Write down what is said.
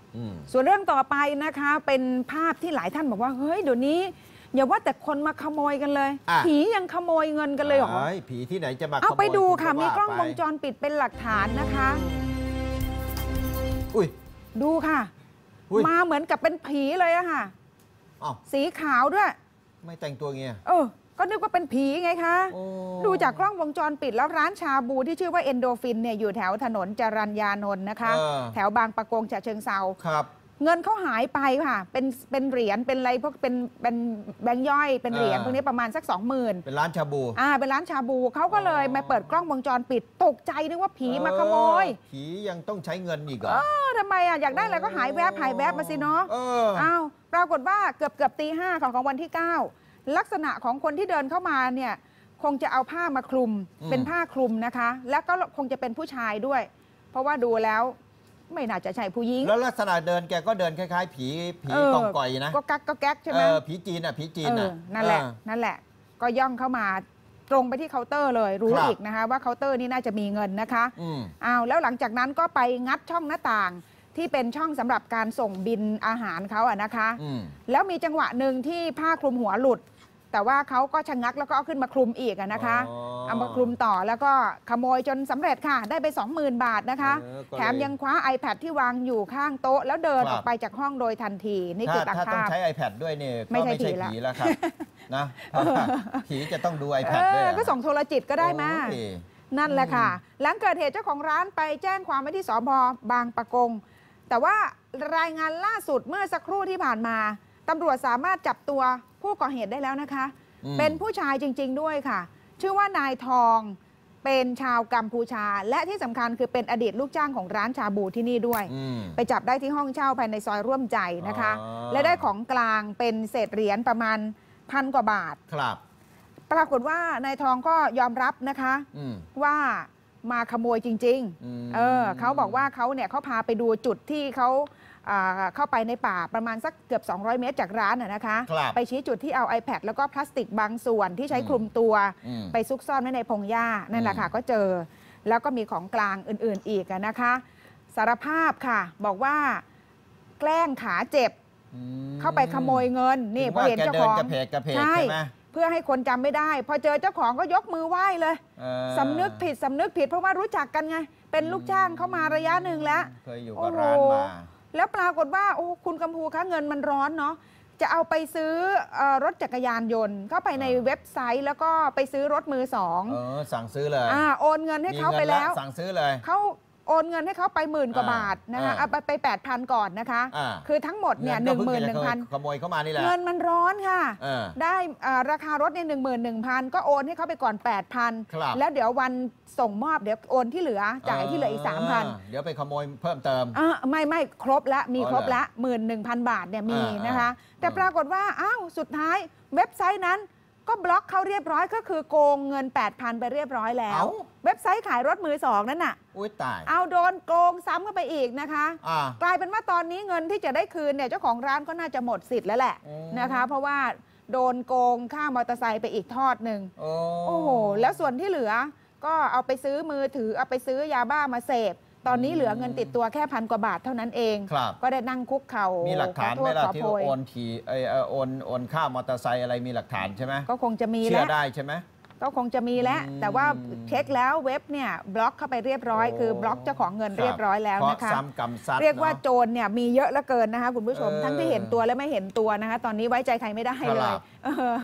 ส่วนเรื่องต่อไปนะคะเป็นภาพที่หลายท่านบอกว่าเฮ้ยเดี๋ยวนี้อย่าว่าแต่คนมาขโมยกันเลยผียังขโมยเงินกันเลยเหรอผีที่ไหนจะมาเอาไปดูค่ะมีกล้องวงจรปิดเป็นหลักฐานนะคะดูค่ะมาเหมือนกับเป็นผีเลยอะค่ะสีขาวด้วยไม่แต่งตัวเงี้ยก็นึกว่าเป็นผีไงคะดูจากกล้องวงจรปิดแล้วร้านชาบูที่ชื่อว่าเอนโดฟินเนี่ยอยู่แถวถนนจรัญญานนท์นะคะแถวบางปะกงฉะเชิงเทราเงินเขาหายไปค่ะเป็นเหรียญเป็นอะไรพวกเป็นแบงค์ย่อยเป็นเหรียญพวกนี้ประมาณสัก 20,000 เป็นร้านชาบูเป็นร้านชาบูเขาก็เลยมาเปิดกล้องวงจรปิดตกใจนึกว่าผีมาขโมยผียังต้องใช้เงินอีกเหรอทำไมอยากได้อะไรก็หายแวบมาสิเนาะปรากฏว่าเกือบตี 5ของวันที่ 9ลักษณะของคนที่เดินเข้ามาเนี่ยคงจะเอาผ้ามาคลุมเป็นผ้าคลุมนะคะแล้วก็คงจะเป็นผู้ชายด้วยเพราะว่าดูแล้วไม่น่าจะใช่ผู้หญิงแล้วลักษณะเดินแกก็เดินคล้ายๆผีกองก่อยนะก็แก๊กใช่ไหมผีจีนผีจีนนั่นแหละก็ย่องเข้ามาตรงไปที่เคาน์เตอร์เลยรู้อีกนะคะว่าเคาน์เตอร์นี่น่าจะมีเงินนะคะแล้วหลังจากนั้นก็ไปงัดช่องหน้าต่างที่เป็นช่องสำหรับการส่งบินอาหารเขาอะนะคะแล้วมีจังหวะหนึ่งที่ผ้าคลุมหัวหลุดแต่ว่าเขาก็ชะงักแล้วก็เอาขึ้นมาคลุมอีกนะคะเอามาคลุมต่อแล้วก็ขโมยจนสำเร็จค่ะได้ไป 20,000 บาทนะคะแถมยังคว้า iPad ที่วางอยู่ข้างโต๊ะแล้วเดินออกไปจากห้องโดยทันทีนี่คือตามภาพถ้าต้องใช้ iPad ด้วยเนี่ยไม่ใช่ผีแล้วครับนะผีจะต้องดู iPad ด้วยก็ส่งโทรจิตก็ได้มานั่นแหละค่ะหลังเกิดเหตุเจ้าของร้านไปแจ้งความไว้ที่สภ.บางปะกงแต่ว่ารายงานล่าสุดเมื่อสักครู่ที่ผ่านมาตำรวจสามารถจับตัวผู้ก่อเหตุได้แล้วนะคะเป็นผู้ชายจริงๆด้วยค่ะชื่อว่านายทองเป็นชาวกัมพูชาและที่สำคัญคือเป็นอดีตลูกจ้างของร้านชาบูที่นี่ด้วยไปจับได้ที่ห้องเช่าภายในซอยร่วมใจนะคะและได้ของกลางเป็นเศษเหรียญประมาณ1,000 กว่าบาทครับปรากฏว่านายทองก็ยอมรับนะคะว่ามาขโมยจริงๆเขาบอกว่าเขาพาไปดูจุดที่เขาเข้าไปในป่าประมาณสักเกือบ200 เมตรจากร้านนะคะไปชี้จุดที่เอา iPad แล้วก็พลาสติกบางส่วนที่ใช้คลุมตัวไปซุกซ่อนไว้ในพงหญ้านั่นแหละค่ะก็เจอแล้วก็มีของกลางอื่นๆอีกนะคะสารภาพค่ะบอกว่าแกล้งขาเจ็บเข้าไปขโมยเงินนี่พอเห็นเจ้าของใช่เพื่อให้คนจำไม่ได้พอเจอเจ้าของก็ยกมือไหว้เลยสำนึกผิดเพราะว่ารู้จักกันไงเป็นลูกจ้างเข้ามาระยะหนึ่งแล้วเคยอยู่กับร้านมาแล้วปรากฏว่าโอ้คุณกัมพูคะเงินมันร้อนเนาะจะเอาไปซื้อรถจักรยานยนต์เข้าไปในเว็บไซต์แล้วก็ไปซื้อรถมือสองสั่งซื้อเลยโอนเงินให้เขาไปแล้วสั่งซื้อเลยเขาโอนเงินให้เขาไป10,000 กว่าบาทนะคะเอาไป 8,000 ก่อนนะคะคือทั้งหมดเนี่ย11,000 ขโมยเข้ามานี่แหละเงินมันร้อนค่ะได้ราคารถเนี่ย11,000ก็โอนให้เขาไปก่อน 8,000แล้วเดี๋ยววันส่งมอบเดี๋ยวโอนที่เหลือจ่ายที่เหลืออีก 3,000 เดี๋ยวไปขโมยเพิ่มเติมไม่ครบละมีครบละ11,000 บาทเนี่ยมีนะคะแต่ปรากฏว่าอ้าวสุดท้ายเว็บไซต์นั้นก็บล็อกเขาเรียบร้อยก็คือโกงเงิน 8,000 ไปเรียบร้อยแล้วเว็บไซต์ขายรถมือสองนั่นน่ะตายเอาโดนโกงซ้ำเข้าไปอีกนะคะกลายเป็นว่าตอนนี้เงินที่จะได้คืนเนี่ยเจ้าของร้านก็น่าจะหมดสิทธิ์แล้วแหละนะคะเพราะว่าโดนโกงค่ามอเตอร์ไซค์ไปอีกทอดหนึ่งโอ้โหแล้วส่วนที่เหลือก็เอาไปซื้อมือถือเอาไปซื้อยาบ้ามาเสพตอนนี้เหลือเงินติดตัวแค่1,000 กว่าบาทเท่านั้นเองก็ได้นั่งคุกเข่ามีหลักฐานไหมล่ะที่โอนค่ามอเตอร์ไซค์อะไรมีหลักฐานใช่ไหมก็คงจะมีแล้วเชื่อได้ใช่ไหมก็คงจะมีแล้วแต่ว่าเช็คแล้วเว็บเนี่ยบล็อกเข้าไปเรียบร้อยคือบล็อกเจ้าของเงินเรียบร้อยแล้วนะคะเรียกว่าโจรเนี่ยมีเยอะเหลือเกินนะคะคุณผู้ชมทั้งที่เห็นตัวและไม่เห็นตัวนะคะตอนนี้ไว้ใจใครไม่ได้เลย